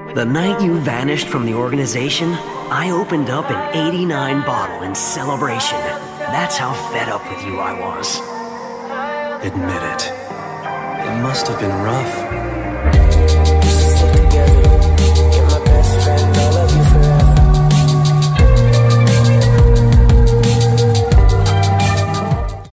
The night you vanished from the organization, I opened up an 89 bottle in celebration. That's how fed up with you I was. Admit it. It must have been rough.